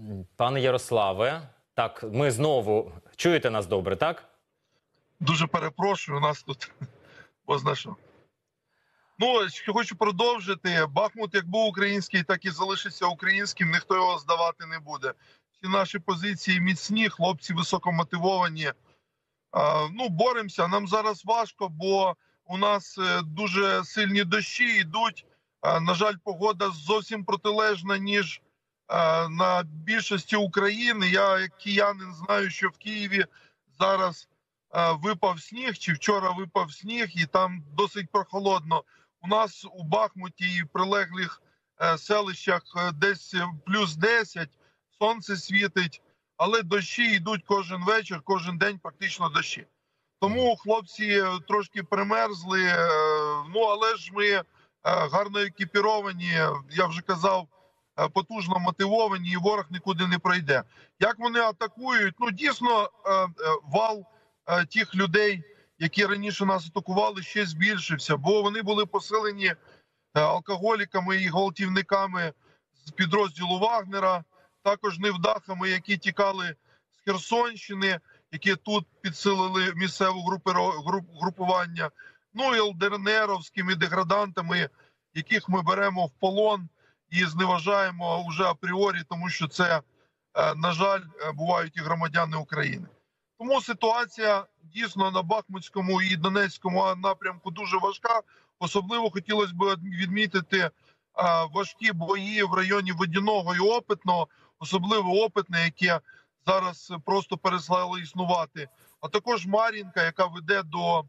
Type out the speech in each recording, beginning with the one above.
Пане Ярославе, так, ми знову... Чуєте нас добре, так? Дуже перепрошую, у нас тут познашу. Ну, хочу продовжити. Бахмут як був український, так і залишиться українським, ніхто його здавати не буде. Всі наші позиції міцні, хлопці високомотивовані. Ну, боремося, нам зараз важко, бо у нас дуже сильні дощі йдуть. На жаль, погода зовсім протилежна, ніж на більшості України. Я, як киянин, знаю, що в Києві зараз випав сніг, чи вчора випав сніг, і там досить прохолодно. У нас у Бахмуті і прилеглих селищах десь плюс 10, сонце світить, але дощі йдуть кожен вечір, кожен день практично дощі. Тому хлопці трошки примерзли, ну але ж ми гарно екіпіровані, я вже казав, потужно мотивовані, і ворог нікуди не пройде. Як вони атакують? Ну, дійсно, вал тих людей, які раніше нас атакували, ще збільшився, бо вони були посилені алкоголіками і гвалтівниками з підрозділу Вагнера, також невдахами, які тікали з Херсонщини, які тут підсилили місцеве групування, ну і ЛДНРовськими деградантами, яких ми беремо в полон і зневажаємо вже апріорі, тому що це, на жаль, бувають і громадяни України. Тому ситуація дійсно на Бахмутському і Донецькому напрямку дуже важка. Особливо хотілося б відмітити важкі бої в районі Водяного і Опитного, особливо Опитне, яке зараз просто перестало існувати. А також Мар'їнка, яка веде до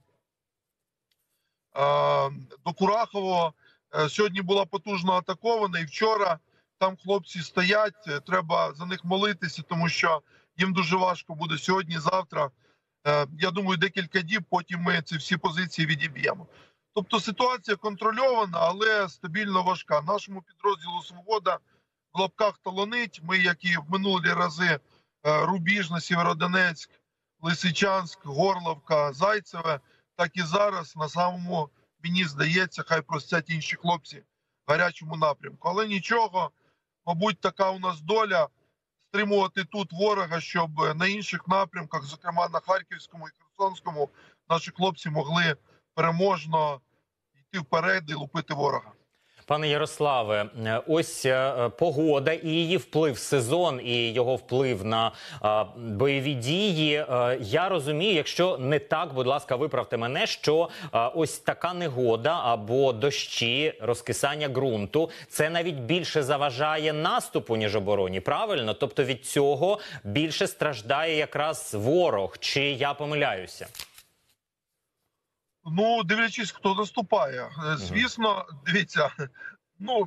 Курахового, сьогодні була потужно атакована, і вчора там хлопці стоять, треба за них молитися, тому що їм дуже важко буде сьогодні, завтра. Я думаю, декілька діб, потім ми ці всі позиції відіб'ємо. Тобто ситуація контрольована, але стабільно важка. Нашому підрозділу «Свобода» в лапках таланить. Ми, як і в минулі рази, Рубіжне, Сєвєродонецьк, Лисичанськ, Горловка, Зайцеве, так і зараз на самому, мені здається, хай простять інші хлопці в гарячому напрямку. Але нічого, мабуть, така у нас доля стримувати тут ворога, щоб на інших напрямках, зокрема на Харківському і Херсонському, наші хлопці могли переможно йти вперед і лупити ворога. Пане Ярославе, ось погода і її вплив, сезон і його вплив на бойові дії. Я розумію, якщо не так, будь ласка, виправте мене, що ось така негода або дощі, розкисання ґрунту, це навіть більше заважає наступу, ніж обороні, правильно? Тобто від цього більше страждає якраз ворог, чи я помиляюся? Ну, дивлячись, хто наступає. Звісно, дивіться, ну,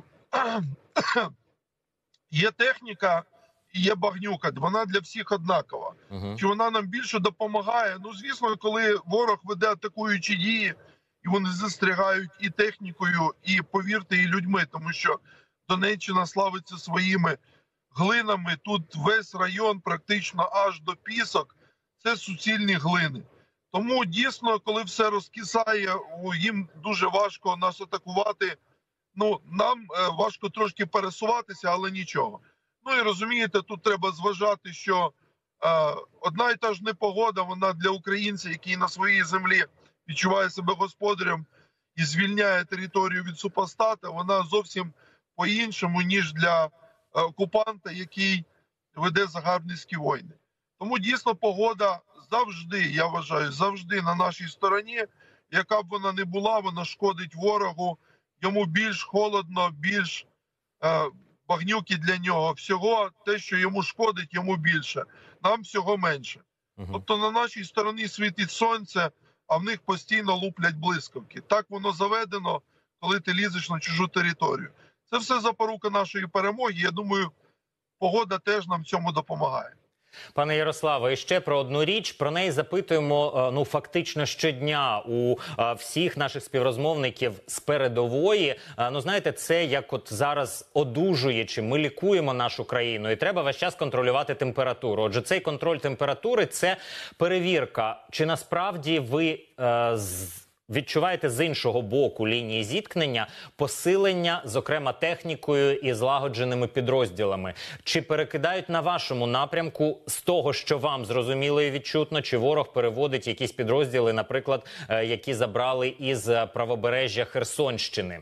є техніка і є багнюка, вона для всіх однакова. Чи вона нам більше допомагає? Ну, звісно, коли ворог веде атакуючі дії, і вони застрягають і технікою, і, повірте, і людьми, тому що Донеччина славиться своїми глинами, тут весь район практично аж до Пісок – це суцільні глини. Тому дійсно, коли все розкисає, їм дуже важко нас атакувати. Ну, нам важко трошки пересуватися, але нічого. Ну і розумієте, тут треба зважати, що одна і та ж непогода, вона для українця, який на своїй землі відчуває себе господарем і звільняє територію від супостата, вона зовсім по-іншому, ніж для окупанта, який веде загарбницькі війни. Тому дійсно погода завжди, я вважаю, завжди на нашій стороні. Яка б вона не була, вона шкодить ворогу. Йому більш холодно, більш багнюки для нього. Всього те, що йому шкодить, йому більше. Нам всього менше. Тобто на нашій стороні світить сонце, а в них постійно луплять блискавки. Так воно заведено, коли ти лізеш на чужу територію. Це все запорука нашої перемоги. Я думаю, погода теж нам в цьому допомагає. Пане Ярославе, і ще про одну річ. Про неї запитуємо, ну, фактично щодня у всіх наших співрозмовників з передової. Ну, знаєте, це як от зараз одужуючи, ми лікуємо нашу країну, і треба весь час контролювати температуру. Отже, цей контроль температури – це перевірка, чи насправді ви відчуваєте з іншого боку лінії зіткнення посилення, зокрема технікою і злагодженими підрозділами? Чи перекидають на вашому напрямку з того, що вам зрозуміло і відчутно, чи ворог переводить якісь підрозділи, наприклад, які забрали із правобережжя Херсонщини?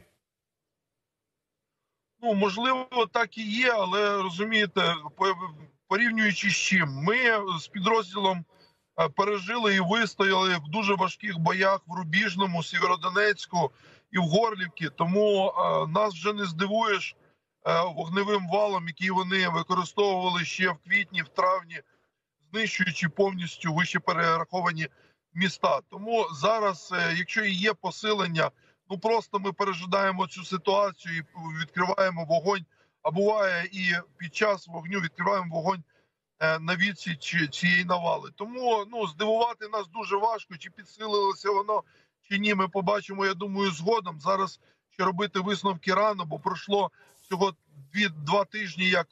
Ну, можливо, так і є, але розумієте, порівнюючи з чим, ми з підрозділом пережили і вистояли в дуже важких боях в Рубіжному, Сєвєродонецьку і в Горлівці, тому нас вже не здивуєш вогневим валом, який вони використовували ще в квітні, в травні, знищуючи повністю вище перераховані міста. Тому зараз, якщо і є посилення, ну просто ми пережидаємо цю ситуацію і відкриваємо вогонь, а буває і під час вогню відкриваємо вогонь на відсіч цієї навали. Тому здивувати нас дуже важко, чи підсилилося воно, чи ні, ми побачимо, я думаю, згодом. Зараз ще робити висновки рано, бо пройшло всього 2 тижні, як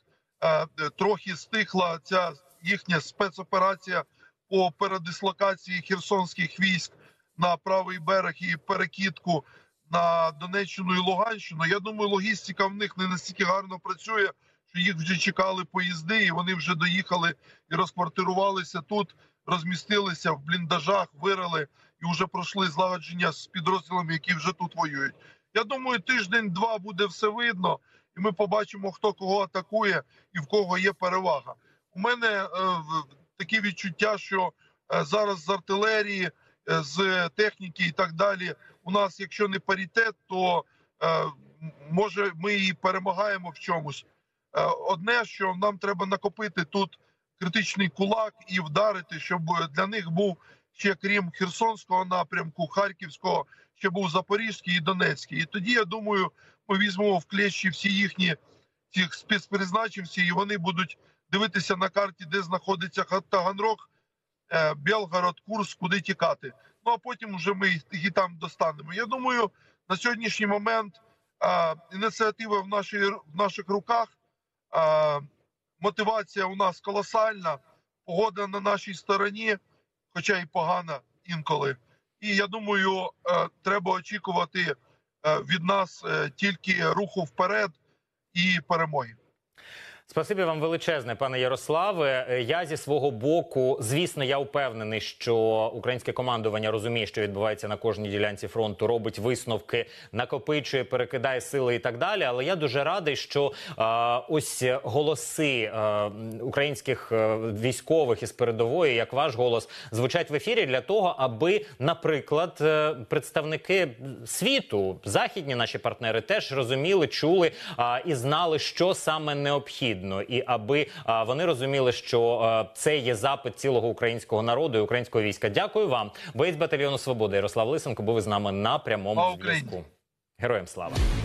трохи стихла ця їхня спецоперація по передислокації херсонських військ на правий берег і перекидку на Донеччину і Луганщину. Я думаю, логістика в них не настільки гарно працює, що їх вже чекали поїзди, і вони вже доїхали і розквартирувалися тут, розмістилися в бліндажах, вирили і вже пройшли злагодження з підрозділами, які вже тут воюють. Я думаю, тиждень-два буде все видно, і ми побачимо, хто кого атакує і в кого є перевага. У мене такі відчуття, що зараз з артилерії, з техніки і так далі, у нас, якщо не паритет, то може ми і перемагаємо в чомусь. Одне, що нам треба накопити тут критичний кулак і вдарити, щоб для них був ще, крім Херсонського напрямку, Харківського, ще був Запорізький і Донецький. І тоді, я думаю, ми візьмемо в клещі всі їхні цих спецпризначенців, і вони будуть дивитися на карті, де знаходиться Таганрог, Белгород, Курск, куди тікати. Ну, а потім вже ми їх і там достанемо. Я думаю, на сьогоднішній момент ініціатива в наших руках, мотивація у нас колосальна, погода на нашій стороні, хоча й погана інколи. І я думаю, треба очікувати від нас тільки руху вперед і перемоги. Спасибі вам величезне, пане Ярославе. Я зі свого боку, звісно, я впевнений, що українське командування розуміє, що відбувається на кожній ділянці фронту, робить висновки, накопичує, перекидає сили і так далі. Але я дуже радий, що ось голоси українських військових із передової, як ваш голос, звучать в ефірі для того, аби, наприклад, представники світу, західні наші партнери теж розуміли, чули і знали, що саме необхідно. І аби вони розуміли, що це є запит цілого українського народу і українського війська. Дякую вам. Боєць батальйону «Свобода» Ярослав Лисенко був із нами на прямому зв'язку. Героям слава!